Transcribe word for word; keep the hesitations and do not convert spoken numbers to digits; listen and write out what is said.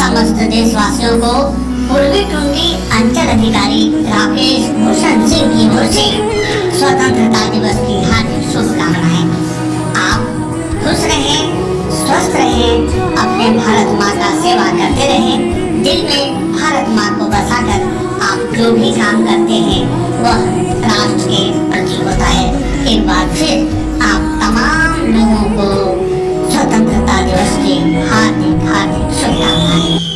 समस्त देशवासियों को पूर्वी टुंडी अंचल अधिकारी राकेश भूषण सिंह की ओर से स्वतंत्रता दिवस की हार्दिक शुभकामनाएं। आप खुश रहें, स्वस्थ रहें, अपने भारत माँ का सेवा करते रहें। दिल में भारत माँ को बसाकर आप जो भी काम करते हैं वह राष्ट्र के प्रति होता है। एक बार फिर आप तमाम लोगों को स्वतंत्रता दिवस की हार्दिक हार्दिक शुभकामनाएं।